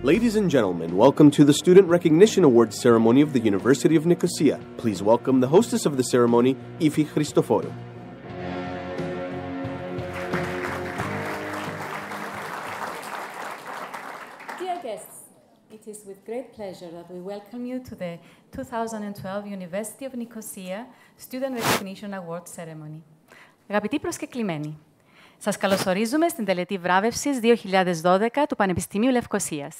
Ladies and gentlemen, welcome to the Student Recognition Awards ceremony of the University of Nicosia. Please welcome the hostess of the ceremony, Ifi Christoforou. Dear guests, it is with great pleasure that we welcome you to the 2012 University of Nicosia Student Recognition Awards ceremony. Αγαπητοί προσκεκλημένοι, σας καλωσορίζουμε στην τελετή βράβευσης 2012 του Πανεπιστημίου Λευκωσίας.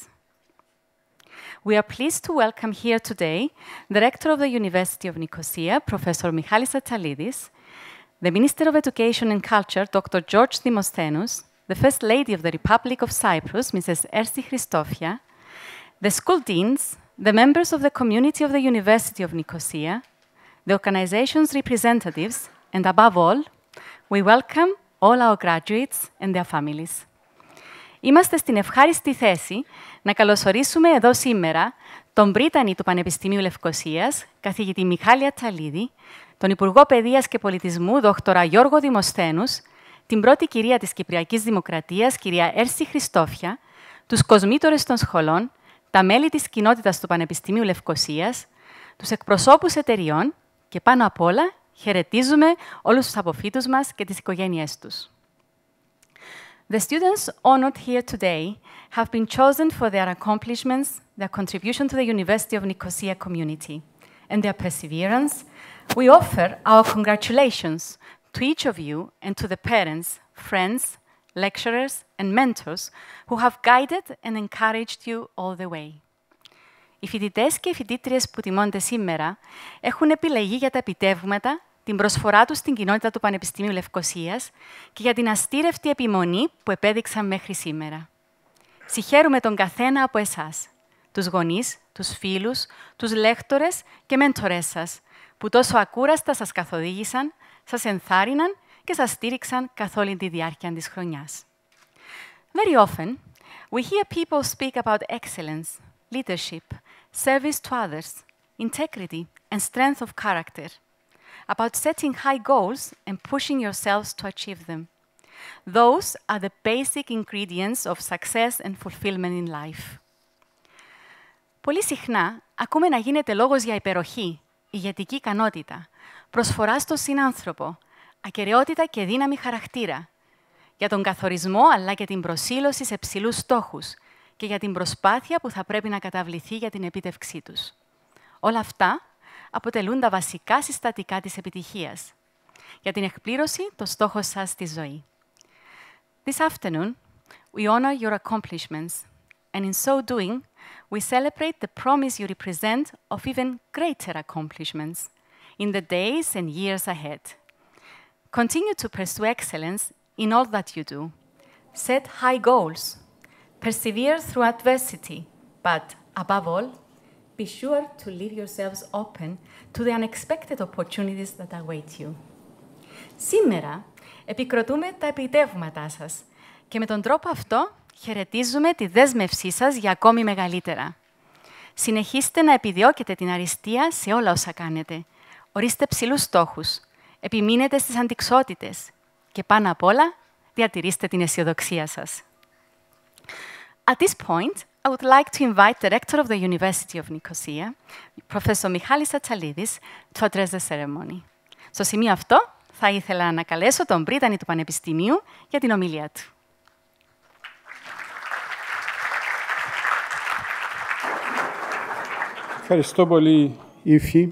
We are pleased to welcome here today the Rector of the University of Nicosia, Professor Michalis Atsalidis, the Minister of Education and Culture, Dr. George Demosthenos, the First Lady of the Republic of Cyprus, Mrs. Ersi Christofia, the school deans, the members of the community of the University of Nicosia, the organization's representatives, and above all, we welcome all our graduates and their families. Είμαστε στην ευχάριστη θέση να καλωσορίσουμε εδώ σήμερα τον πρίτανη του Πανεπιστημίου Λευκωσίας, καθηγητή Μιχάλη Ατσαλίδη, τον Υπουργό Παιδείας και Πολιτισμού, δόκτορα Γιώργο Δημοσθένους, την πρώτη κυρία της Κυπριακής Δημοκρατίας, κυρία Έρση Χριστόφια, τους κοσμήτορες των σχολών, τα μέλη της κοινότητας του Πανεπιστημίου Λευκωσίας, τους εκπροσώπους εταιριών και πάνω απ' όλα χαιρετίζουμε όλους τους αποφύτους μας και τις οικογένειές τους. The students honored here today have been chosen for their accomplishments, their contribution to the University of Nicosia community, and their perseverance. We offer our congratulations to each of you and to the parents, friends, lecturers, and mentors who have guided and encouraged you all the way. Οι φοιτητές και οι φοιτήτριες που τιμώνται σήμερα έχουν επιλεγεί για τα επιτεύγματα, την προσφορά τους στην κοινότητα του Πανεπιστημίου Λευκωσίας και για την αστήρευτη επιμονή που επέδειξαν μέχρι σήμερα. Συγχαίρουμε τον καθένα από εσάς, τους γονείς, τους φίλους, τους λέκτορες και μέντορες σας, που τόσο ακούραστα σας καθοδήγησαν, σας ενθάρρυναν και σας στήριξαν καθ' όλη τη διάρκεια της χρονιάς. Very often, we hear people speak about excellence, leadership, service to others, integrity, and strength of character, about setting high goals and pushing yourselves to achieve them. Those are the basic ingredients of success and fulfillment in life. Πολύ συχνά ακούμε να γίνεται λόγος για υπεροχή, ηγετική ικανότητα, προσφορά στον συνάνθρωπο, ακεραιότητα και δύναμη χαρακτήρα, για τον καθορισμό αλλά και την προσήλωση σε ψηλούς στόχους και για την προσπάθεια που θα πρέπει να καταβληθεί για την επίτευξή τους. Όλα αυτά αποτελούν τα βασικά συστατικά της επιτυχίας για την εκπλήρωση των στόχων σας στη ζωή. This afternoon, we honor your accomplishments, and in so doing, we celebrate the promise you represent of even greater accomplishments in the days and years ahead. Continue to pursue excellence in all that you do. Set high goals. Persevere through adversity, but above all, be sure to leave yourselves open to the unexpected opportunities that await you. Σήμερα επικροτούμε τα επιτεύγματά σας και με τον τρόπο αυτό χαιρετίζουμε τη δέσμευσή σας για ακόμη μεγαλύτερα. Συνεχίστε να επιδιώκετε την αριστεία σε όλα όσα κάνετε. Ορίστε ψηλούς στόχους. Επιμείνετε στις αντιξότητες και πάνω απ' όλα διατηρήστε την αισιοδοξία σας. At this point, I would like to invite the Rector of the University of Nicosia, Professor Michalis Atsalidis, to address the ceremony. Στο σημείο αυτό, θα ήθελα να καλέσω τον πρίτανη του Πανεπιστημίου για την ομιλία του. Ευχαριστώ πολύ, Ήφη.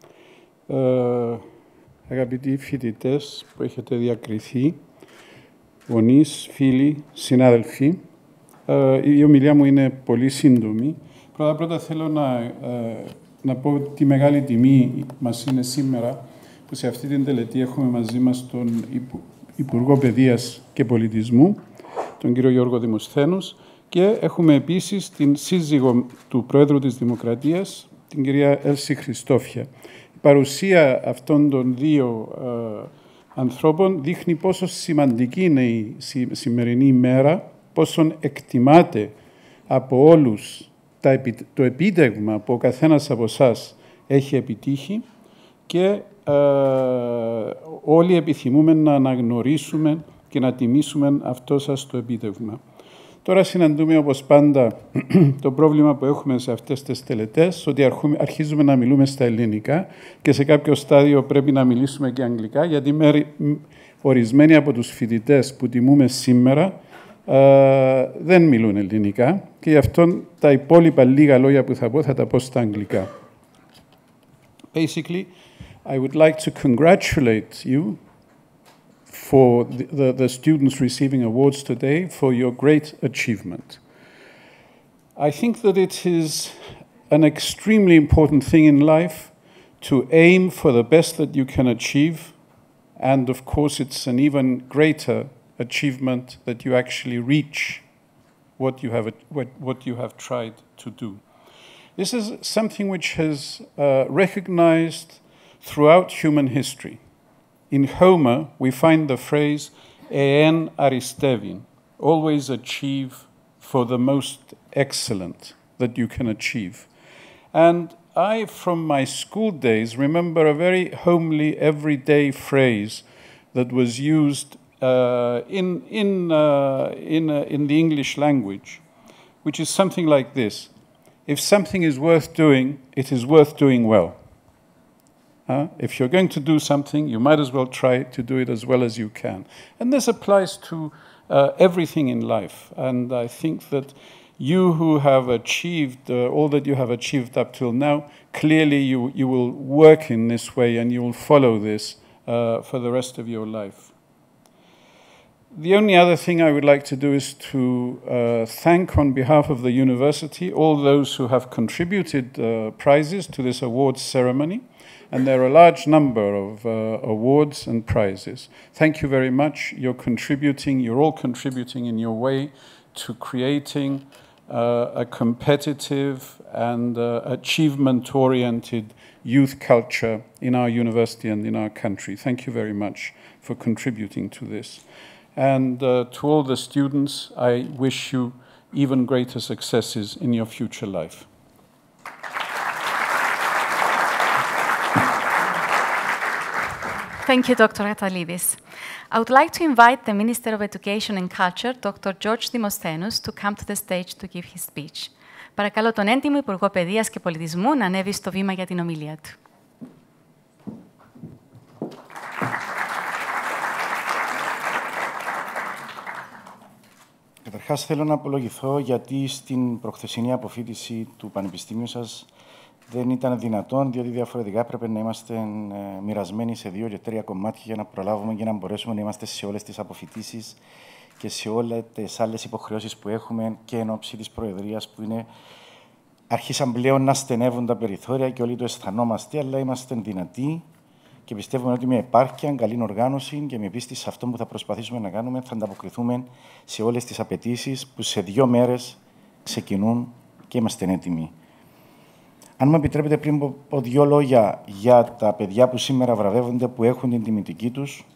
Αγαπητοί φοιτητές που έχετε διακριθεί, γονείς, φίλοι, συνάδελφοι, η ομιλία μου είναι πολύ σύντομη. Πρώτα θέλω να πω τη μεγάλη τιμή μας είναι σήμερα που σε αυτή την τελετή έχουμε μαζί μας τον Υπουργό Παιδείας και Πολιτισμού, τον κύριο Γιώργο Δημοσθένους, και έχουμε επίσης την σύζυγο του Πρόεδρου της Δημοκρατίας, την κυρία Έρση Χριστόφια. Η παρουσία αυτών των δύο ανθρώπων δείχνει πόσο σημαντική είναι η σημερινή ημέρα, πόσο εκτιμάται από όλους το επίτευγμα που ο καθένας από εσάς έχει επιτύχει και όλοι επιθυμούμε να αναγνωρίσουμε και να τιμήσουμε αυτό σας το επίτευγμα. Τώρα συναντούμε, όπως πάντα, το πρόβλημα που έχουμε σε αυτές τις τελετές, ότι αρχίζουμε να μιλούμε στα ελληνικά και σε κάποιο στάδιο πρέπει να μιλήσουμε και αγγλικά, γιατί ορισμένοι από τους φοιτητές που τιμούμε σήμερα δεν μιλούν ελληνικά και γι' αυτό τα υπόλοιπα λίγα λόγια που θα πω θα τα πω στα αγγλικά. Basically, I would like to congratulate you for the students receiving awards today for your great achievement. I think that it is an extremely important thing in life to aim for the best that you can achieve, and of course it's an even greater achievement that you actually reach what you have tried to do. This is something which has recognized throughout human history. In Homer, we find the phrase «εεν αριστεύειν», always achieve for the most excellent that you can achieve. And I, from my school days, remember a very homely, everyday phrase that was used in the English language, which is something like this: if something is worth doing, it is worth doing well. If you're going to do something, you might as well try to do it as well as you can. And this applies to everything in life. And I think that you who have achieved all that you have achieved up till now, clearly you will work in this way and you will follow this for the rest of your life. The only other thing I would like to do is to thank on behalf of the university all those who have contributed prizes to this awards ceremony. And there are a large number of awards and prizes. Thank you very much. You're all contributing in your way to creating a competitive and achievement-oriented youth culture in our university and in our country. Thank you very much for contributing to this. And to all the students, I wish you even greater successes in your future life. Thank you, Dr. Atalidis. I would like to invite the Minister of Education and Culture, Dr. George Demosthenos, to come to the stage to give his speech. Παρακαλώ τον έντιμο Υπουργό Παιδείας και Πολιτισμού να ανέβει στο βήμα για την ομιλία του. Καταρχάς, θέλω να απολογηθώ γιατί στην προχθεσινή αποφοίτηση του Πανεπιστήμιου σας δεν ήταν δυνατόν, διότι διαφορετικά έπρεπε να είμαστε μοιρασμένοι σε 2 και 3 κομμάτια για να προλάβουμε και να μπορέσουμε να είμαστε σε όλες τις αποφοιτήσεις και σε όλες τις άλλες υποχρεώσεις που έχουμε και εν ώψη της Προεδρίας, που είναι άρχισαν πλέον να στενεύουν τα περιθώρια και όλοι το αισθανόμαστε, αλλά είμαστε δυνατοί και πιστεύουμε ότι με επάρκεια, καλή οργάνωση και με πίστη σε αυτό που θα προσπαθήσουμε να κάνουμε, θα ανταποκριθούμε σε όλες τις απαιτήσεις που σε 2 μέρες ξεκινούν και είμαστε έτοιμοι. Αν μου επιτρέπετε, πριν πω 2 λόγια για τα παιδιά που σήμερα βραβεύονται, που έχουν την τιμητική τους,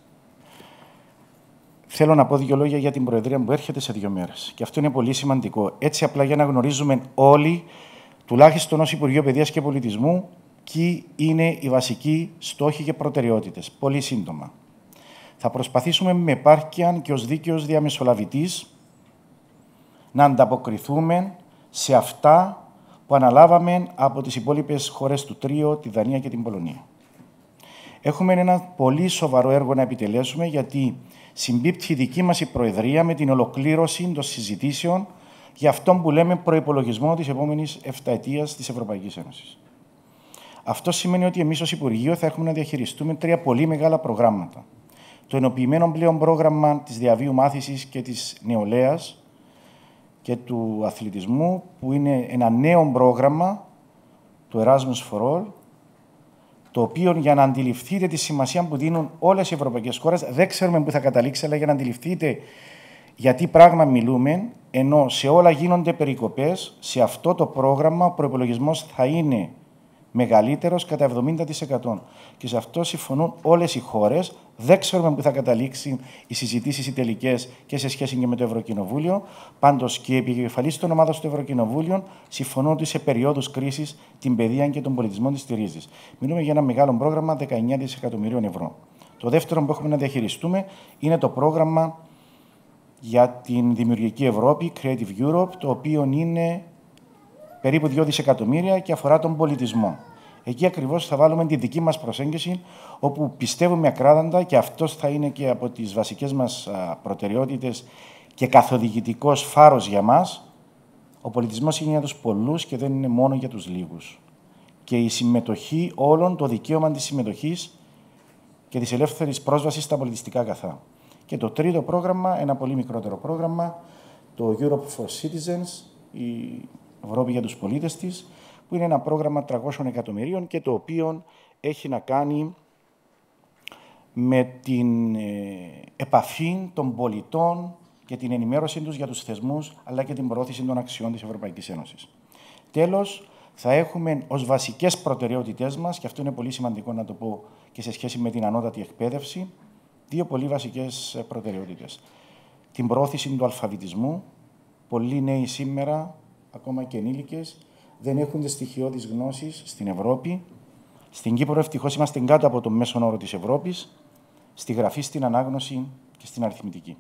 θέλω να πω 2 λόγια για την Προεδρία που έρχεται σε 2 μέρες. Και αυτό είναι πολύ σημαντικό. Έτσι, απλά για να γνωρίζουμε όλοι, τουλάχιστον ως Υπουργείο Παιδείας και Πολιτισμού, ποιοι είναι οι βασικοί στόχοι και προτεραιότητες. Πολύ σύντομα. Θα προσπαθήσουμε με επάρκεια και ως δίκαιος διαμεσολαβητής να ανταποκριθούμε σε αυτά που αναλάβαμε από τις υπόλοιπες χώρες του Τρίο, τη Δανία και την Πολωνία. Έχουμε ένα πολύ σοβαρό έργο να επιτελέσουμε, γιατί συμπίπτει η δική μας η Προεδρία με την ολοκλήρωση των συζητήσεων για αυτόν που λέμε προϋπολογισμό της επόμενης 7ετίας της Ευρωπαϊκής Ένωσης. Αυτό σημαίνει ότι εμείς ως Υπουργείο θα έχουμε να διαχειριστούμε 3 πολύ μεγάλα προγράμματα. Το ενοποιημένο πλέον πρόγραμμα της διαβίου μάθησης και της νεολαίας και του αθλητισμού, που είναι ένα νέο πρόγραμμα, το Erasmus for All, το οποίο, για να αντιληφθείτε τη σημασία που δίνουν όλες οι ευρωπαϊκές χώρες, δεν ξέρουμε πού θα καταλήξει, αλλά για να αντιληφθείτε για τι πράγμα μιλούμε, ενώ σε όλα γίνονται περικοπές, σε αυτό το πρόγραμμα ο προϋπολογισμός θα είναι μεγαλύτερος κατά 70%. Και σε αυτό συμφωνούν όλες οι χώρες. Δεν ξέρουμε πού θα καταλήξει οι συζητήσεις οι τελικές και σε σχέση και με το Ευρωκοινοβούλιο. Πάντως και οι επικεφαλής των ομάδων στο Ευρωκοινοβούλιο συμφωνούν ότι σε περίοδους κρίσης την παιδεία και τον πολιτισμό τη στηρίζει. Μιλούμε για ένα μεγάλο πρόγραμμα 19 δισεκατομμυρίων ευρώ. Το δεύτερο που έχουμε να διαχειριστούμε είναι το πρόγραμμα για την Δημιουργική Ευρώπη, Creative Europe, το οποίο είναι περίπου 2 δισεκατομμύρια και αφορά τον πολιτισμό. Εκεί ακριβώς θα βάλουμε τη δική μας προσέγγιση, όπου πιστεύουμε ακράδαντα, και αυτός θα είναι και από τις βασικές μας προτεραιότητες και καθοδηγητικός φάρος για μας, ο πολιτισμός είναι για τους πολλούς και δεν είναι μόνο για τους λίγους. Και η συμμετοχή όλων, το δικαίωμα της συμμετοχής και της ελεύθερης πρόσβασης στα πολιτιστικά αγαθά. Και το τρίτο πρόγραμμα, ένα πολύ μικρότερο πρόγραμμα, το Europe for Citizens, η Ευρώπη για τους πολίτες της, που είναι ένα πρόγραμμα 300 εκατομμυρίων και το οποίο έχει να κάνει με την επαφή των πολιτών και την ενημέρωση τους για τους θεσμούς, αλλά και την προώθηση των αξιών της Ευρωπαϊκής Ένωσης. Τέλος, θα έχουμε ως βασικές προτεραιότητές μας, και αυτό είναι πολύ σημαντικό να το πω και σε σχέση με την ανώτατη εκπαίδευση, 2 πολύ βασικές προτεραιότητες. Την προώθηση του αλφαβητισμού. Πολλοί νέοι σήμερα, ακόμα και ενήλικες, δεν έχουν τις στοιχειώδεις γνώσεις στην Ευρώπη. Στην Κύπρο, ευτυχώς, είμαστε κάτω από τον μέσον όρο της Ευρώπης, στη γραφή, στην ανάγνωση και στην αριθμητική.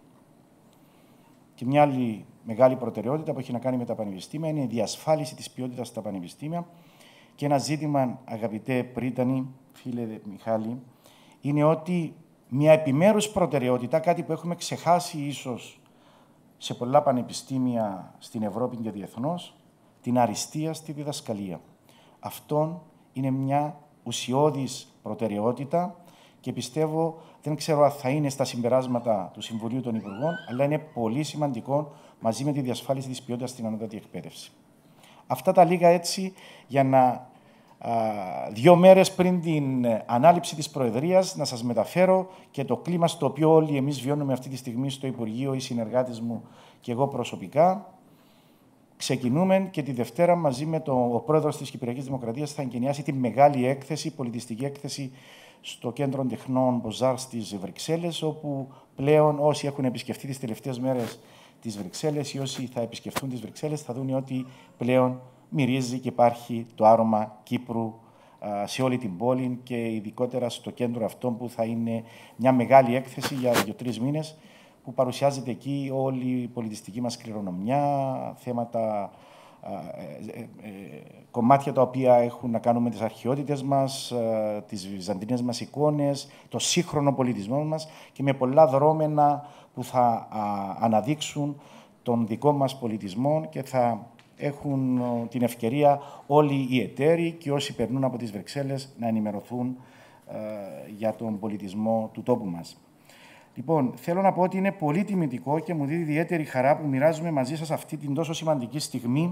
Και μια άλλη μεγάλη προτεραιότητα που έχει να κάνει με τα πανεπιστήμια είναι η διασφάλιση της ποιότητας στα πανεπιστήμια. Και ένα ζήτημα, αγαπητέ Πρίτανη, φίλε Μιχάλη, είναι ότι μια επιμέρους προτεραιότητα, κάτι που έχουμε ξεχάσει ίσως σε πολλά πανεπιστήμια στην Ευρώπη και διεθνώς, την αριστεία στη διδασκαλία. Αυτό είναι μια ουσιώδης προτεραιότητα και πιστεύω, δεν ξέρω αν θα είναι στα συμπεράσματα του Συμβουλίου των Υπουργών, αλλά είναι πολύ σημαντικό μαζί με τη διασφάλιση της ποιότητας στην ανώτατη εκπαίδευση. Αυτά τα λίγα έτσι για να 2 μέρες πριν την ανάληψη της Προεδρίας να σας μεταφέρω και το κλίμα στο οποίο όλοι εμείς βιώνουμε αυτή τη στιγμή στο Υπουργείο, οι συνεργάτες μου και εγώ προσωπικά. Ξεκινούμε και τη Δευτέρα μαζί με ο πρόεδρος της Κυπριακής Δημοκρατίας θα εγκαινιάσει τη μεγάλη έκθεση, πολιτιστική έκθεση στο Κέντρο Τεχνών Μποζάρ στις Βρυξέλλες, όπου πλέον όσοι έχουν επισκεφτεί τις τελευταίες μέρες τις Βρυξέλλες ή όσοι θα επισκεφτούν τις Βρυξέλλες θα δουν ότι πλέον μυρίζει και υπάρχει το άρωμα Κύπρου σε όλη την πόλη και ειδικότερα στο κέντρο αυτό που θα είναι μια μεγάλη έκθεση για 2-3 μήνες που παρουσιάζεται εκεί όλη η πολιτιστική μας κληρονομιά, θέματα, κομμάτια τα οποία έχουν να κάνουν με τις αρχαιότητες μας, τις βυζαντινές μας εικόνες, το σύγχρονο πολιτισμό μας και με πολλά δρόμενα που θα αναδείξουν τον δικό μας πολιτισμό και θα έχουν την ευκαιρία όλοι οι εταίροι και όσοι περνούν από τις Βρυξέλλες να ενημερωθούν για τον πολιτισμό του τόπου μας. Λοιπόν, θέλω να πω ότι είναι πολύ τιμητικό και μου δίνει ιδιαίτερη χαρά που μοιράζομαι μαζί σας αυτή την τόσο σημαντική στιγμή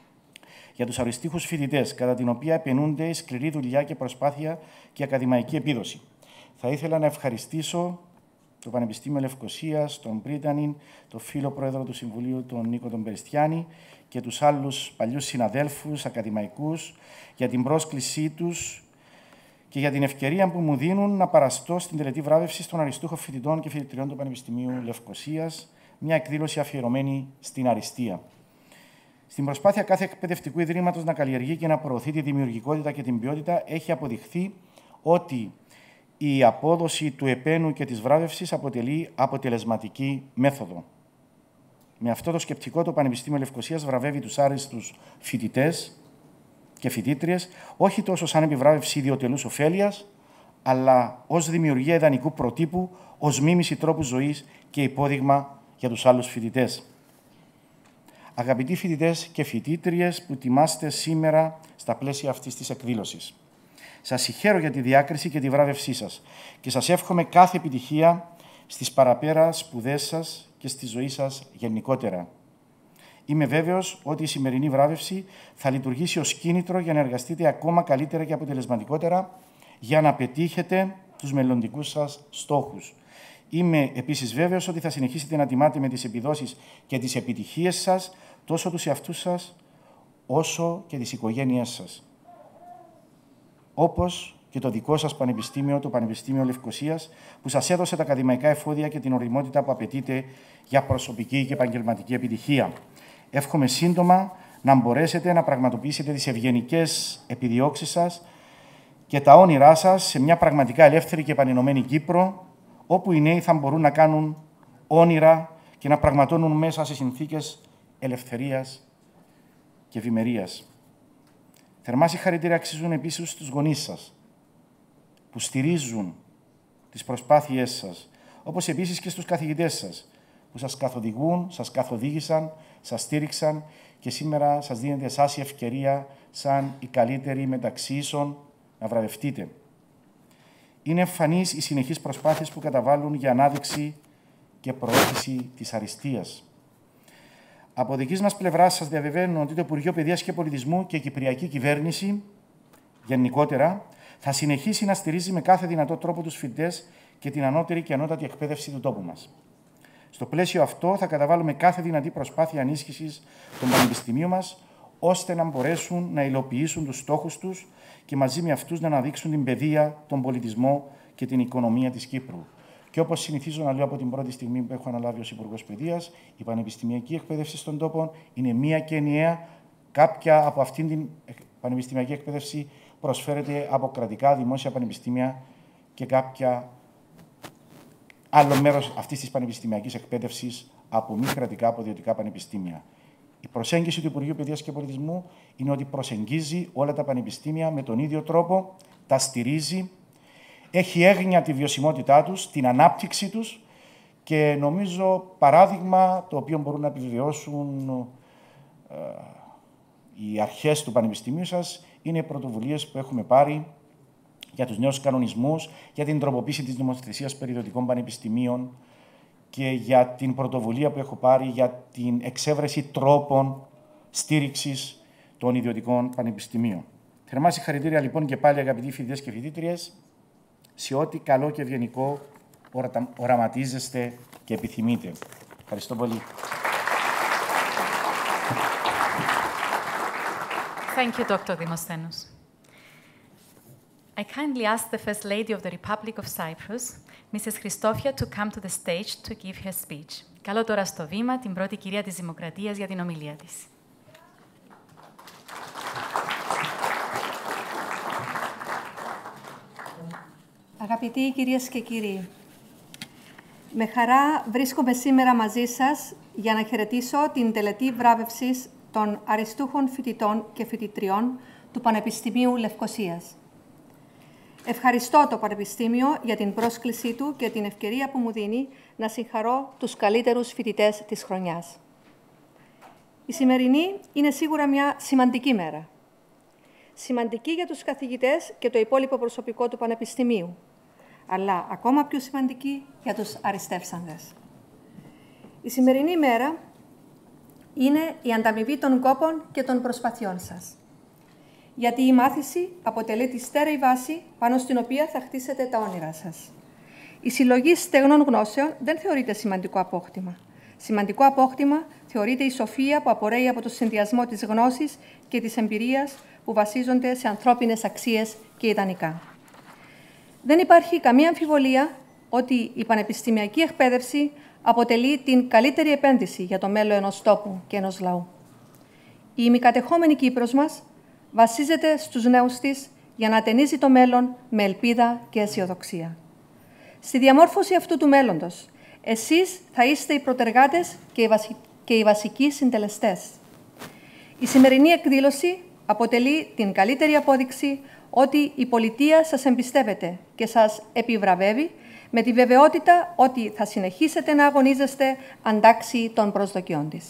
για τους αριστείχους φοιτητές, κατά την οποία επενούνται η σκληρή δουλειά και προσπάθεια και ακαδημαϊκή επίδοση. Θα ήθελα να ευχαριστήσω το Πανεπιστήμιο Λευκωσίας, τον Πρίτανη, τον φίλο πρόεδρο του Συμβουλίου, τον Νίκο τον Περιστιάνη και τους άλλους παλιούς συναδέλφους, ακαδημαϊκούς, για την πρόσκλησή τους και για την ευκαιρία που μου δίνουν να παραστώ στην τελετή βράβευση των αριστούχων φοιτητών και φοιτητριών του Πανεπιστημίου Λευκωσίας, μια εκδήλωση αφιερωμένη στην αριστεία. Στην προσπάθεια κάθε εκπαιδευτικού ιδρύματος να καλλιεργεί και να προωθεί τη δημιουργικότητα και την ποιότητα, έχει αποδειχθεί ότι η απόδοση του επένου και της βράβευσης αποτελεί αποτελεσματική μέθοδο. Με αυτό το σκεπτικό, το Πανεπιστήμιο Λευκωσίας βραβεύει τους άριστους φοιτητές και φοιτήτριες, όχι τόσο σαν επιβράβευση ιδιωτελούς ωφέλειας, αλλά ως δημιουργία ιδανικού προτύπου, ως μίμηση τρόπου ζωής και υπόδειγμα για τους άλλους φοιτητές. Αγαπητοί φοιτητές και φοιτήτριες που τιμάστε σήμερα στα πλαίσια αυτής της εκδήλωσης, σας συγχαίρω για τη διάκριση και τη βράβευσή σας και σας εύχομαι κάθε επιτυχία στις παραπέρα σπουδές σας και στη ζωή σας γενικότερα. Είμαι βέβαιος ότι η σημερινή βράβευση θα λειτουργήσει ως κίνητρο για να εργαστείτε ακόμα καλύτερα και αποτελεσματικότερα για να πετύχετε τους μελλοντικούς σας στόχους. Είμαι επίσης βέβαιος ότι θα συνεχίσετε να τιμάτε με τις επιδόσεις και τις επιτυχίες σας τόσο τους εαυτούς σας όσο και τις οικογένειές σας. Όπως και το δικό σας πανεπιστήμιο, το Πανεπιστήμιο Λευκωσίας, που σας έδωσε τα ακαδημαϊκά εφόδια και την ωριμότητα που απαιτείται για προσωπική και επαγγελματική επιτυχία. Εύχομαι σύντομα να μπορέσετε να πραγματοποιήσετε τις ευγενικές επιδιώξεις σας και τα όνειρά σας σε μια πραγματικά ελεύθερη και επανενωμένη Κύπρο, όπου οι νέοι θα μπορούν να κάνουν όνειρα και και να πραγματώνουν μέσα σε συνθήκες ελευθερίας και ευημερίας. Θερμά συγχαρητήρια αξίζουν επίσης στους γονείς σας, που στηρίζουν τις προσπάθειές σας, όπως επίσης και στους καθηγητές σας, που σας καθοδηγούν, σας καθοδήγησαν, σας στήριξαν και σήμερα σας δίνεται εσάς η ευκαιρία, σαν οι καλύτεροι μεταξύ ίσων, να βραβευτείτε. Είναι εμφανείς οι συνεχείς προσπάθειες που καταβάλουν για ανάδειξη και προώθηση της αριστείας. Από δικής μας πλευράς σας διαβεβαίνω ότι το Υπουργείο Παιδείας και Πολιτισμού και η Κυπριακή Κυβέρνηση, γενικότερα, θα συνεχίσει να στηρίζει με κάθε δυνατό τρόπο τους φοιτητές και την ανώτερη και ανώτατη εκπαίδευση του τόπου μας. Στο πλαίσιο αυτό θα καταβάλουμε κάθε δυνατή προσπάθεια ενίσχυσης των πανεπιστημίων μας, ώστε να μπορέσουν να υλοποιήσουν τους στόχους τους και μαζί με αυτούς να αναδείξουν την παιδεία, τον πολιτισμό και την οικονομία της Κύπρου. Και όπως συνηθίζω να λέω από την πρώτη στιγμή που έχω αναλάβει ως Υπουργός Παιδείας, η πανεπιστημιακή εκπαίδευση στον τόπο είναι μία και ενιαία. Κάποια από αυτήν την πανεπιστημιακή εκπαίδευση προσφέρεται από κρατικά δημόσια πανεπιστήμια και κάποια άλλο μέρος αυτής της πανεπιστημιακής εκπαίδευσης από μη κρατικά, από ιδιωτικά πανεπιστήμια. Η προσέγγιση του Υπουργείου Παιδείας και Πολιτισμού είναι ότι προσεγγίζει όλα τα πανεπιστήμια με τον ίδιο τρόπο, τα στηρίζει, έχει έγνοια τη βιωσιμότητά τους, την ανάπτυξη τους και νομίζω παράδειγμα το οποίο μπορούν να επιβεβαιώσουν οι αρχές του Πανεπιστημίου σας είναι οι πρωτοβουλίες που έχουμε πάρει για τους νέους κανονισμούς, για την τροποποίηση της νομοθεσίας περί ιδιωτικών πανεπιστημίων και για την πρωτοβουλία που έχω πάρει για την εξέβρεση τρόπων στήριξης των ιδιωτικών πανεπιστημίων. Θερμά συγχαρητήρια λοιπόν και πάλι αγαπητοί φοιτητές και φοιτήτριες σε ό,τι καλό και ευγενικό οραματίζεστε και επιθυμείτε. Ευχαριστώ πολύ. Thank you, Dr. Demosthenos. I kindly ask the First Lady of the Republic of Cyprus, Mrs. Christofia, to come to the stage to give her speech. Καλώ τώρα στο βήμα την πρώτη κυρία της Δημοκρατίας για την ομιλία της. Αγαπητοί κυρίες και κύριοι, με χαρά βρίσκομαι σήμερα μαζί σας για να χαιρετήσω την τελετή βράβευσης των αριστούχων φοιτητών και φοιτητριών του Πανεπιστημίου Λευκωσίας. Ευχαριστώ το Πανεπιστήμιο για την πρόσκλησή του και την ευκαιρία που μου δίνει να συγχαρώ τους καλύτερους φοιτητές της χρονιάς. Η σημερινή είναι σίγουρα μια σημαντική μέρα. Σημαντική για τους καθηγητές και το υπόλοιπο προσωπικό του Πανεπιστημίου, αλλά ακόμα πιο σημαντική για τους αριστεύσαντες. Η σημερινή μέρα είναι η ανταμοιβή των κόπων και των προσπαθειών σας. Γιατί η μάθηση αποτελεί τη στέρεη βάση πάνω στην οποία θα χτίσετε τα όνειρά σας. Η συλλογή στεγνών γνώσεων δεν θεωρείται σημαντικό απόκτημα. Σημαντικό απόκτημα θεωρείται η σοφία που απορρέει από το συνδυασμό της γνώσης και της εμπειρίας που βασίζονται σε ανθρώπινες αξίες και ιδανικά. Δεν υπάρχει καμία αμφιβολία ότι η πανεπιστημιακή εκπαίδευση αποτελεί την καλύτερη επένδυση για το μέλλον ενός τόπου και ενός λαού. Η ημικατεχόμενη Κύπρος μας βασίζεται στους νέους της για να ατενίζει το μέλλον με ελπίδα και αισιοδοξία. Στη διαμόρφωση αυτού του μέλλοντος, εσείς θα είστε οι προτεργάτες και οι βασικοί συντελεστές. Η σημερινή εκδήλωση αποτελεί την καλύτερη απόδειξη ότι η πολιτεία σας εμπιστεύεται και σας επιβραβεύει με τη βεβαιότητα ότι θα συνεχίσετε να αγωνίζεστε αντάξει των προσδοκιών της.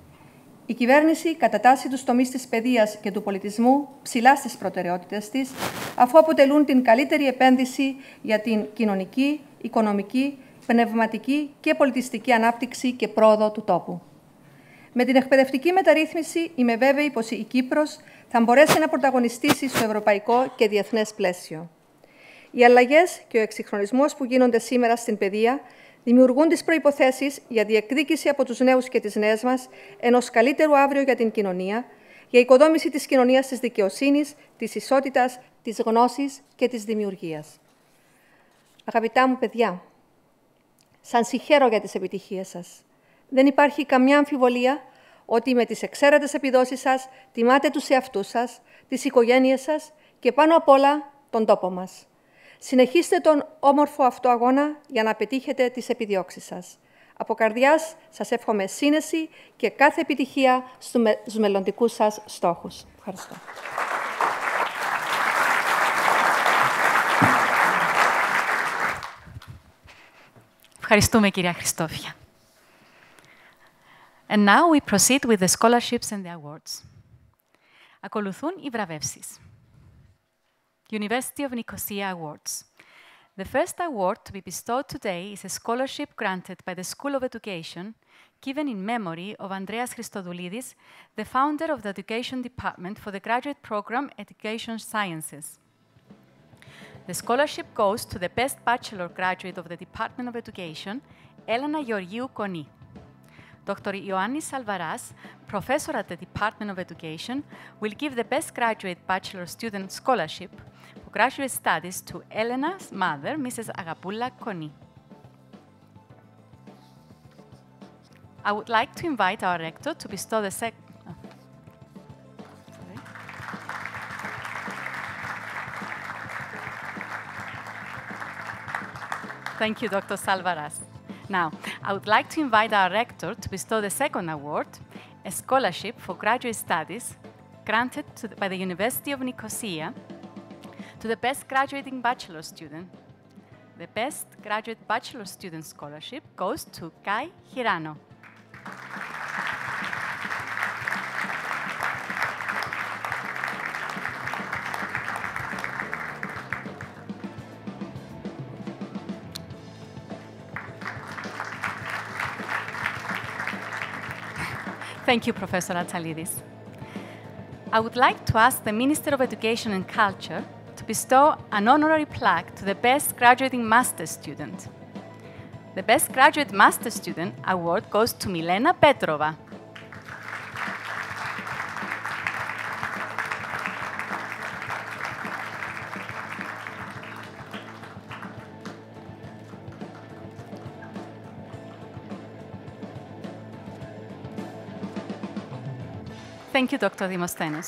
Η κυβέρνηση κατατάσσει τους τομείς της παιδείας και του πολιτισμού ψηλά στις προτεραιότητες της, αφού αποτελούν την καλύτερη επένδυση για την κοινωνική, οικονομική, πνευματική και πολιτιστική ανάπτυξη και πρόοδο του τόπου. Με την εκπαιδευτική μεταρρύθμιση είμαι βέβαιη πως η Κύπρος θα μπορέσει να πρωταγωνιστήσει στο ευρωπαϊκό και διεθνές πλαίσιο. Οι αλλαγές και ο εξυγχρονισμός που γίνονται σήμερα στην παιδεία δημιουργούν τις προϋποθέσεις για διεκδίκηση από τους νέους και τις νέες μας ενός καλύτερου αύριο για την κοινωνία, για οικοδόμηση της κοινωνίας της δικαιοσύνης, της ισότητας, της γνώσης και της δημιουργίας. Αγαπητά μου παιδιά, σας συγχαίρω για τις επιτυχίες σας. Δεν υπάρχει καμιά αμφιβολία ότι με τις εξαίρετες επιδόσεις σας τιμάτε τους εαυτούς σας, τις οικογένειες σας και πάνω απ' όλα τον τόπο μας. Συνεχίστε τον όμορφο αυτό αγώνα για να πετύχετε τις επιδιώξεις σας. Από καρδιάς σας εύχομαι σύνεση και κάθε επιτυχία στους μελλοντικούς σας στόχους. Ευχαριστώ. Ευχαριστούμε, κυρία Χριστόφια. And now we proceed with the scholarships and the awards. Ακολουθούν οι βραβεύσεις. University of Nicosia Awards. The first award to be bestowed today is a scholarship granted by the School of Education, given in memory of Andreas Christodoulidis, the founder of the Education Department for the graduate program Education Sciences. The scholarship goes to the best bachelor graduate of the Department of Education, Elena Georgiou Koni. Dr. Ioannis Salvaras, professor at the Department of Education, will give the best graduate bachelor student scholarship for graduate studies to Elena's mother, Mrs. Agapoula Koni. I would like to invite our rector to bestow the Thank you, Dr. Salvaras. Now, I would like to invite our rector to bestow the second award, a scholarship for graduate studies granted by the University of Nicosia to the best graduating bachelor student. The best graduate bachelor student scholarship goes to Kai Hirano. Thank you, Professor Atsalidis. I would like to ask the Minister of Education and Culture to bestow an honorary plaque to the best graduating master's student. The best graduate master's student award goes to Milena Petrova. Thank you, Dr. Dimostenos.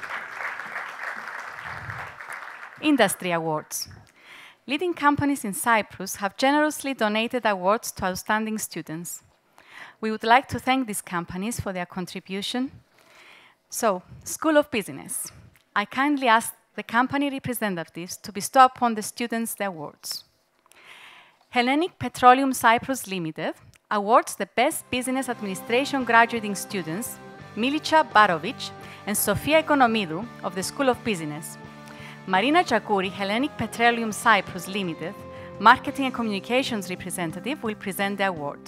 Industry Awards. Leading companies in Cyprus have generously donated awards to outstanding students. We would like to thank these companies for their contribution. So, School of Business. I kindly ask the company representatives to bestow upon the students the awards. Hellenic Petroleum Cyprus Limited awards the Best Business Administration graduating students Milica Barovic and Sofia Ekonomidou of the School of Business. Marina Chakouri, Hellenic Petroleum Cyprus Limited, Marketing and Communications Representative, will present the award.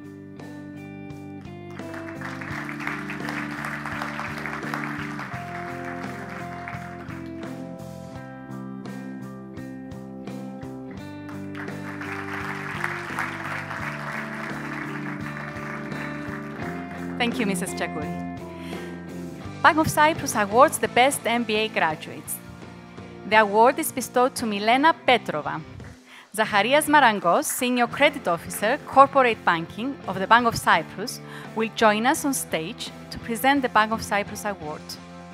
Thank you, Mrs. Chakouri. Bank of Cyprus awards the best MBA graduates. The award is bestowed to Milena Petrova. Zacharias Marangos, Senior Credit Officer, Corporate Banking of the Bank of Cyprus, will join us on stage to present the Bank of Cyprus award.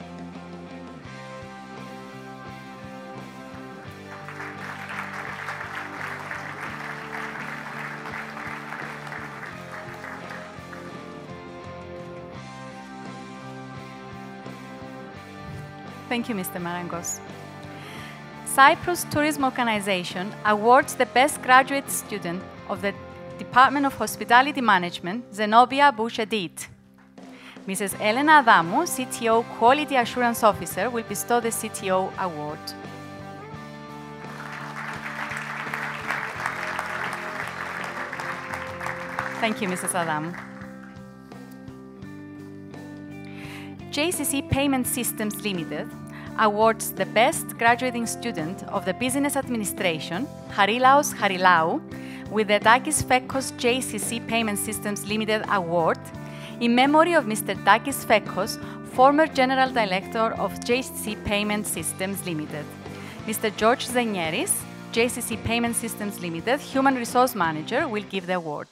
Thank you, Mr. Marangos. Cyprus Tourism Organization awards the best graduate student of the Department of Hospitality Management, Zenobia Bouchedit. Mrs. Elena Adamou, CTO Quality Assurance Officer, will bestow the CTO award. Thank you, Mrs. Adamou. JCC Payment Systems Limited awards the best graduating student of the Business Administration, Harilaos Harilaou, with the Takis Fekos JCC Payment Systems Limited Award in memory of Mr. Takis Fekos, former General Director of JCC Payment Systems Limited. Mr. George Zenieris, JCC Payment Systems Limited, Human Resource Manager, will give the award.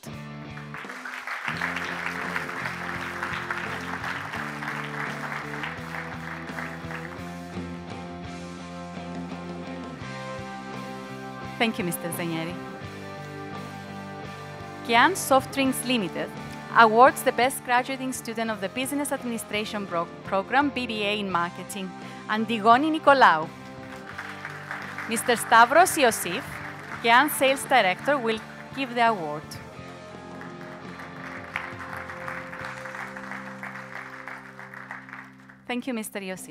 Thank you, Mr. Zanieri. Kian Soft Drinks Limited awards the best graduating student of the Business Administration Program, BBA in Marketing, Antigoni Nicolaou. Mr. Stavros Iosif, Kian Sales Director, will give the award. Thank you, Mr. Iosif.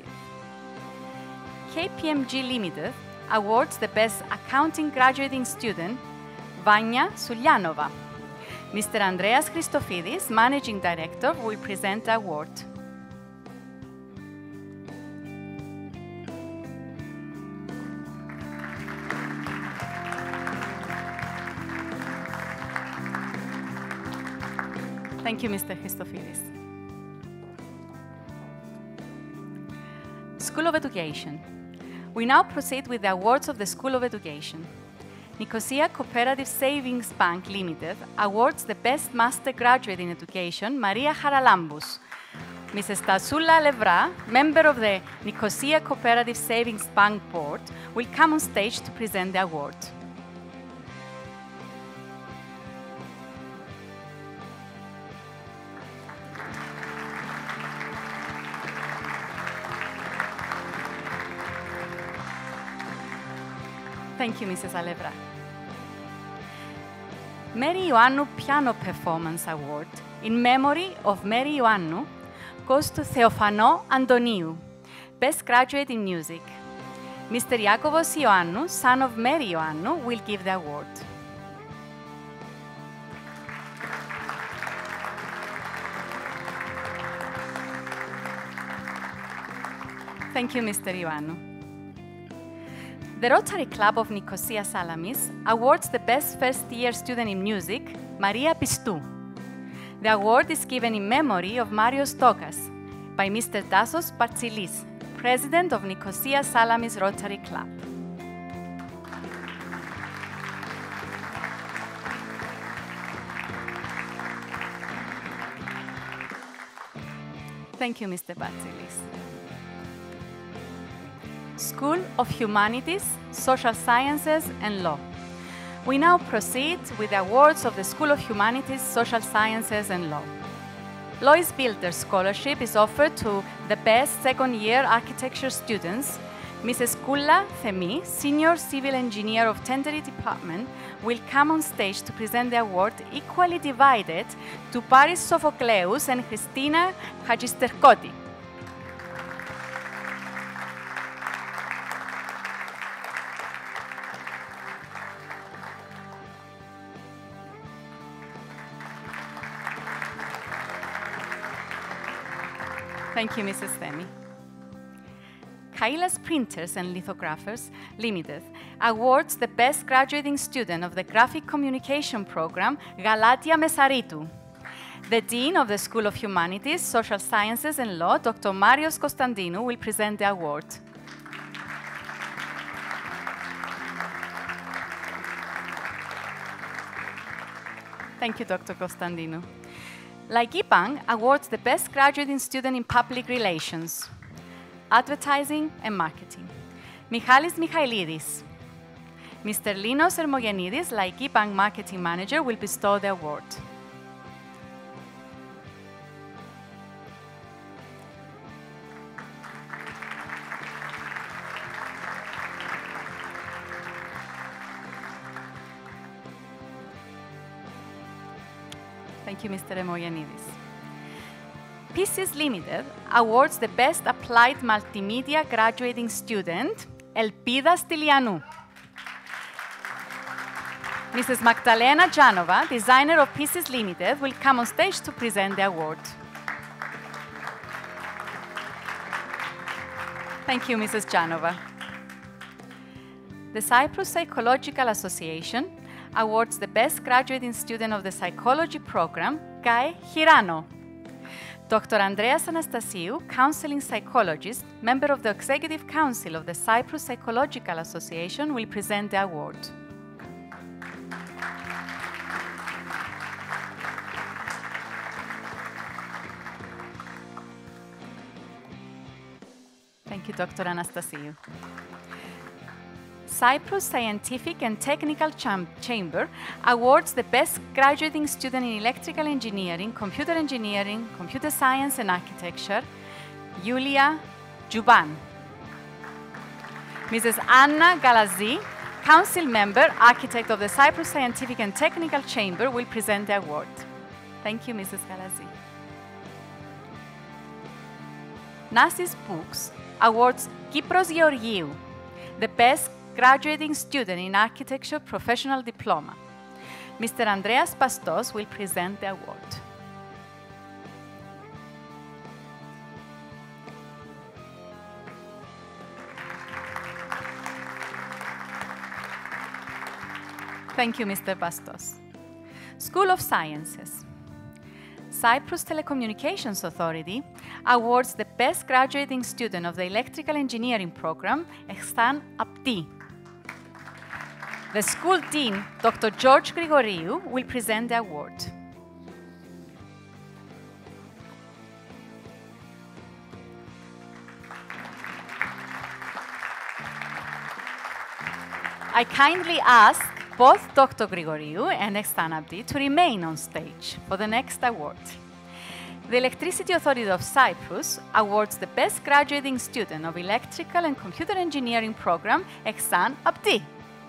KPMG Limited awards the best accounting graduating student, Vanya Sulyanova. Mr. Andreas Christofidis, Managing Director, will present the award. Thank you, Mr. Christofidis. School of Education. We now proceed with the awards of the School of Education. Nicosia Cooperative Savings Bank Limited awards the Best Master Graduate in Education, Maria Haralambous. Mrs. Tasoula Levra, member of the Nicosia Cooperative Savings Bank Board, will come on stage to present the award. Thank you, Mrs. Alevra. Mary Ioannou Piano Performance Award in memory of Mary Ioannou goes to Theophano Antoniou, Best Graduate in Music. Mr. Iakovos Ioannou, son of Mary Ioannou, will give the award. Thank you, Mr. Ioannou. The Rotary Club of Nicosia Salamis awards the Best First-Year Student in Music, Maria Pistou. The award is given in memory of Marios Tokas by Mr. Tassos Partsilis, President of Nicosia Salamis Rotary Club. Thank you, Mr. Partsilis. School of Humanities, Social Sciences and Law. We now proceed with the awards of the School of Humanities, Social Sciences and Law. Lois Builder Scholarship is offered to the best second-year architecture students. Mrs. Koula Themi, Senior Civil Engineer of Tendery Department, will come on stage to present the award, equally divided, to Paris Sophocleous and Christina Hagisterkoti. Thank you, Mrs. Themi. Kailas Printers and Lithographers Limited awards the Best Graduating Student of the Graphic Communication Program, Galatia Mesaritou. The Dean of the School of Humanities, Social Sciences and Law, Dr. Marios Konstantinou, will present the award. Thank you, Dr. Konstantinou. Laiki Bank awards the Best Graduating Student in Public Relations, Advertising and Marketing, Michalis Michailidis. Mr. Linos Hermogenidis, Laiki Bank Marketing Manager, will bestow the award. Thank you, Mr. Hermogenidis. PCS Limited awards the Best Applied Multimedia Graduating Student, Elpida Stylianou. Mrs. Magdalena Janova, designer of PCS Limited, will come on stage to present the award. Thank you, Mrs. Janova. The Cyprus Psychological Association awards the Best Graduating Student of the Psychology Program, Guy Hirano. Dr. Andreas Anastasiou, Counseling Psychologist, member of the Executive Council of the Cyprus Psychological Association, will present the award. Thank you, Dr. Anastasiou. Cyprus Scientific and Technical Chamber awards the best graduating student in electrical engineering, computer science and architecture, Yulia Juban. Mrs. Anna Galazi, Council Member, Architect of the Cyprus Scientific and Technical Chamber, will present the award. Thank you, Mrs. Galazi. Nasis Books awards Kypros Georgiou, the best graduating student in architecture professional diploma. Mr. Andreas Bastos will present the award. Thank you, Mr. Bastos. School of Sciences. Cyprus Telecommunications Authority awards the best graduating student of the electrical engineering program, Ehsan Abdi. The school dean, Dr. George Grigoriou, will present the award. I kindly ask both Dr. Grigoriou and Ehsan Abdi to remain on stage for the next award. The Electricity Authority of Cyprus awards the best graduating student of electrical and computer engineering program, Ehsan Abdi.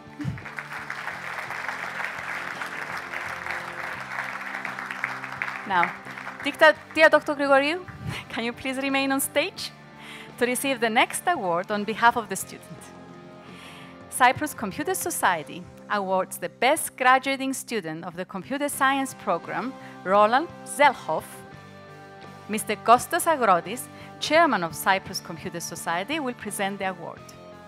Now, dear Dr. Grigoriou, can you please remain on stage to receive the next award on behalf of the student? Cyprus Computer Society awards the best graduating student of the computer science program, Roland Zelhoff. Mr. Kostas Agrotis, Chairman of Cyprus Computer Society, will present the award.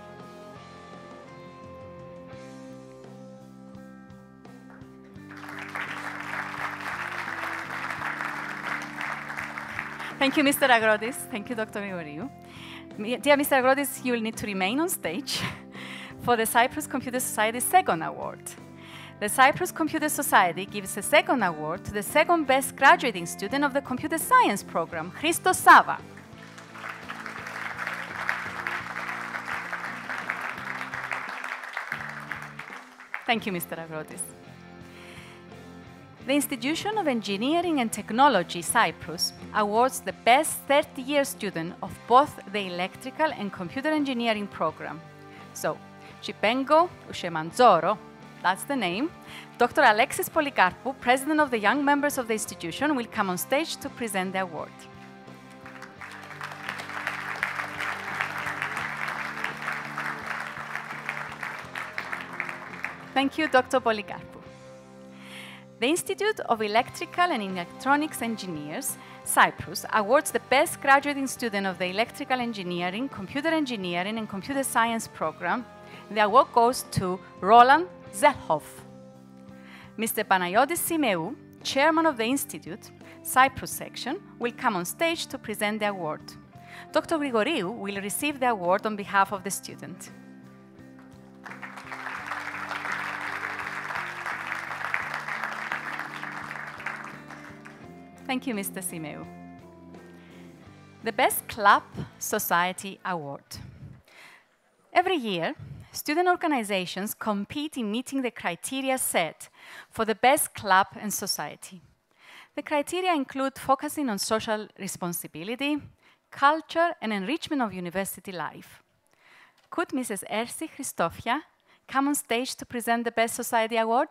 Thank you, Mr. Agrotis. Thank you, Dr. Grigoriou. Dear Mr. Agrotis, you will need to remain on stage for the Cyprus Computer Society's second award. The Cyprus Computer Society gives a second award to the second best graduating student of the computer science program, Christos Sava. Thank you, Mr. Agrotis. The Institution of Engineering and Technology, Cyprus, awards the best 30-year student of both the electrical and computer engineering program. So, Chipengo Ushemanzoro, that's the name. Dr. Alexis Polikarpou, President of the young members of the institution, will come on stage to present the award. Thank you, Dr. Polikarpou. The Institute of Electrical and Electronics Engineers, Cyprus, awards the best graduating student of the electrical engineering, computer engineering, and computer science program. The award goes to Roland Zelhoff. Mr. Panagiotis Simeou, Chairman of the Institute, Cyprus section, will come on stage to present the award. Dr. Grigoriou will receive the award on behalf of the student. Thank you, Mr. Simeou. The Best Club Society Award. Every year, student organizations compete in meeting the criteria set for the best club and society. The criteria include focusing on social responsibility, culture, and enrichment of university life. Could Mrs. Ersi Christofia come on stage to present the Best Society Award?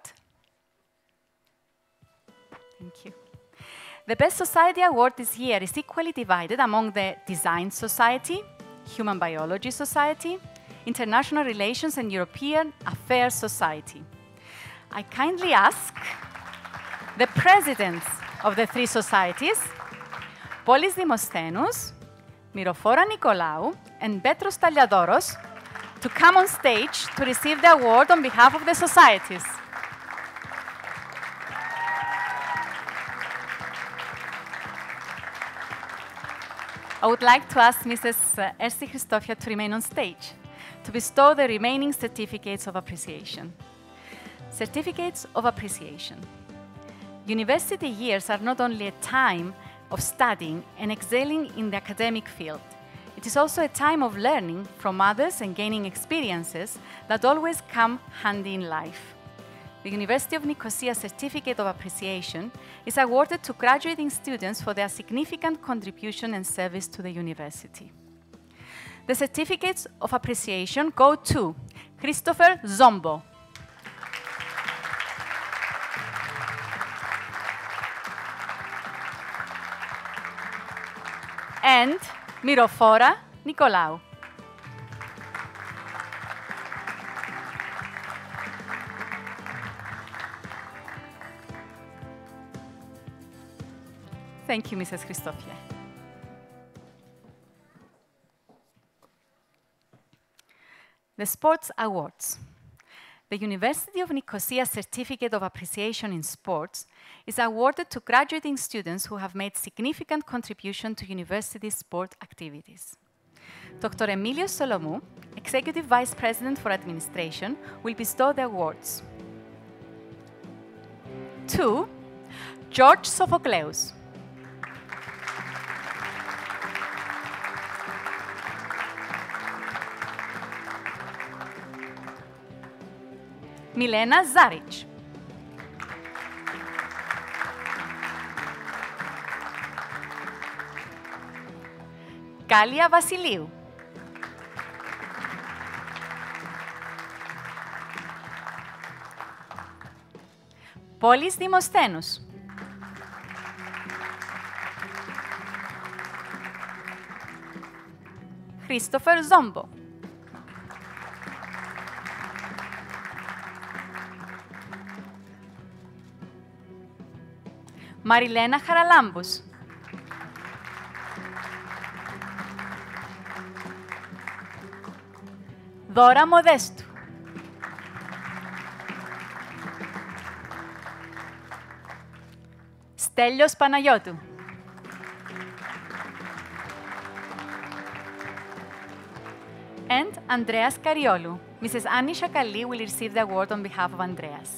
Thank you. The Best Society Award this year is equally divided among the Design Society, Human Biology Society, International Relations and European Affairs Society. I kindly ask the presidents of the three societies, Polis Demosthenos, Mirofora Nicolaou, and Petros Taliadoros, to come on stage to receive the award on behalf of the societies. I would like to ask Mrs. Ersi Christofia to remain on stage to bestow the remaining certificates of appreciation. Certificates of appreciation. University years are not only a time of studying and excelling in the academic field. It is also a time of learning from others and gaining experiences that always come handy in life. The University of Nicosia Certificate of Appreciation is awarded to graduating students for their significant contribution and service to the university. The certificates of appreciation go to Christopher Zombo, and Mirofora Nicolaou. Thank you, Mrs. Christofia. The Sports Awards. The University of Nicosia Certificate of Appreciation in Sports is awarded to graduating students who have made significant contribution to university sport activities. Dr. Emilios Solomou, Executive Vice President for Administration, will bestow the awards. To George Sophocleous. Milena Zaric. Κάλια Βασιλείου. Πόλης Δημοσθένους. Christopher Zombo. Μαριλένα Χαραλάμπους. Δώρα Μοδέστου. Στέλιος Παναγιώτου. And Andreas Kariolu. Mrs. Annie Shakali will receive the award on behalf of Andreas.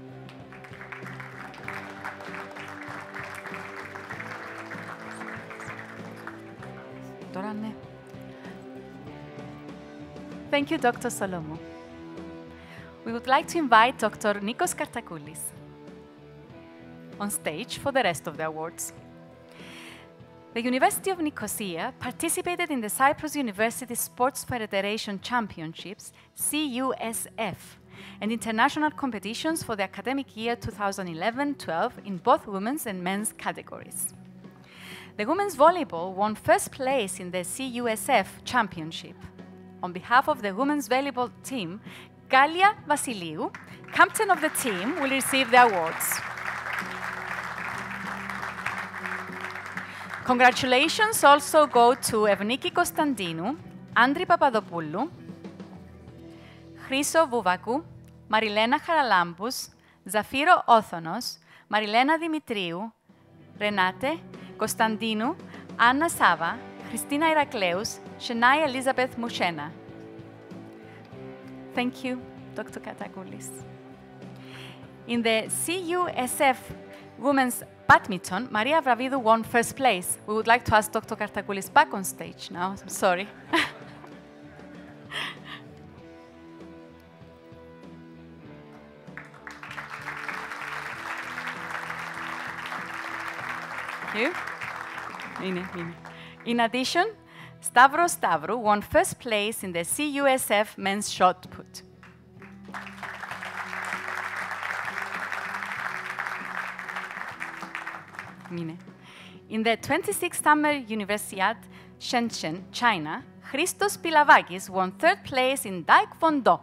Thank you, Dr. Solomou. We would like to invite Dr. Nikos Kartakoulis on stage for the rest of the awards. The University of Nicosia participated in the Cyprus University Sports Federation Championships, CUSF, and international competitions for the academic year 2011-12 in both women's and men's categories. The women's volleyball won first place in the CUSF Championship. On behalf of the women's volleyball team, Kállia Βασιλείου, captain of the team, will receive the awards. Congratulations also go to Evniki Kostandinu, Andri Papadopoulou, Χρύσο Βοuvacou, Marilena Charalambous, Zafiro Othonos, Marilena Dimitriou, Renate, Kostandinu, Anna Sava, Christina Irakleous, Shenai Elizabeth Mouchena. Thank you, Dr. Kartakoulis. In the CUSF Women's Badminton, Maria Avravidou won first place. We would like to ask Dr. Kartakoulis back on stage now. I'm sorry. Thank you. In addition, Stavros Stavru won first place in the CUSF men's shot put. In the 26th Summer Universiade Shenzhen, China, Christos Pilavakis won third place in Taekwondo.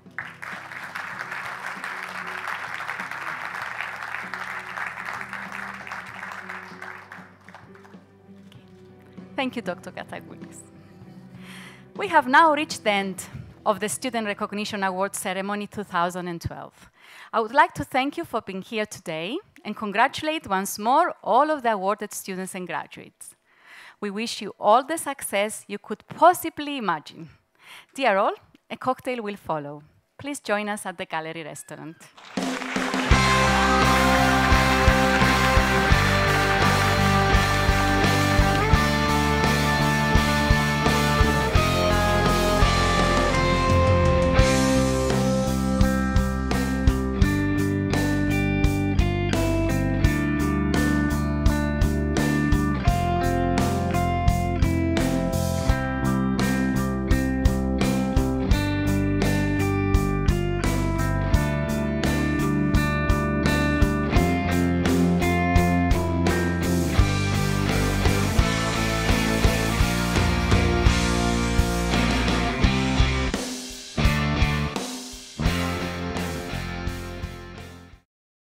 Thank you, Dr. Kartakoulis. We have now reached the end of the Student Recognition Awards Ceremony 2012. I would like to thank you for being here today and congratulate once more all of the awarded students and graduates. We wish you all the success you could possibly imagine. Dear all, a cocktail will follow. Please join us at the Gallery Restaurant.